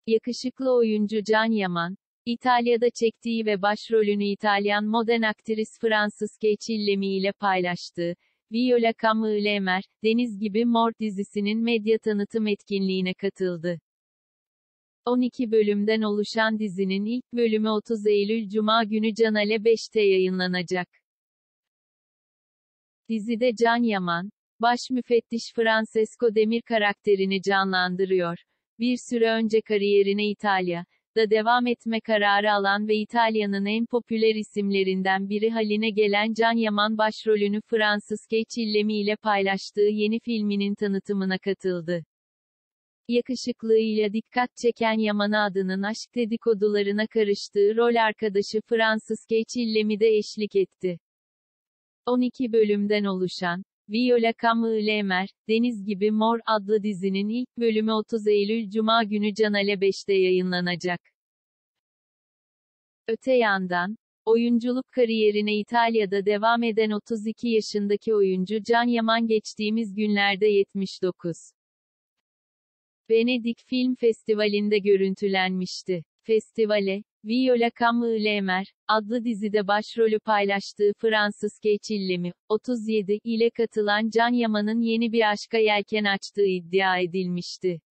Yakışıklı oyuncu Can Yaman, İtalya'da çektiği ve başrolünü İtalyan modern aktris Francisca Chillemi ile paylaştığı Viola Come ile Mer, Deniz Gibi Mor dizisinin medya tanıtım etkinliğine katıldı. 12 bölümden oluşan dizinin ilk bölümü 30 Eylül Cuma günü Canal 5'te yayınlanacak. Dizide Can Yaman, baş müfettiş Francesco Demir karakterini canlandırıyor. Bir süre önce kariyerine İtalya'da devam etme kararı alan ve İtalya'nın en popüler isimlerinden biri haline gelen Can Yaman başrolünü Francisca Chillemi ile paylaştığı yeni filminin tanıtımına katıldı. Yakışıklığıyla dikkat çeken Yaman'a adının aşk dedikodularına karıştığı rol arkadaşı Francisca Chillemi de eşlik etti. 12 bölümden oluşan Viola Come ile Mer, Deniz Gibi Mor adlı dizinin ilk bölümü 30 Eylül Cuma günü Canal 5'te yayınlanacak. Öte yandan, oyunculuk kariyerine İtalya'da devam eden 32 yaşındaki oyuncu Can Yaman geçtiğimiz günlerde 79. Venedik Film Festivali'nde görüntülenmişti. Festivale, Viola Come ile Mer adlı dizide başrolü paylaştığı Francisca Chillemi, 37 ile katılan Can Yaman'ın yeni bir aşka yelken açtığı iddia edilmişti.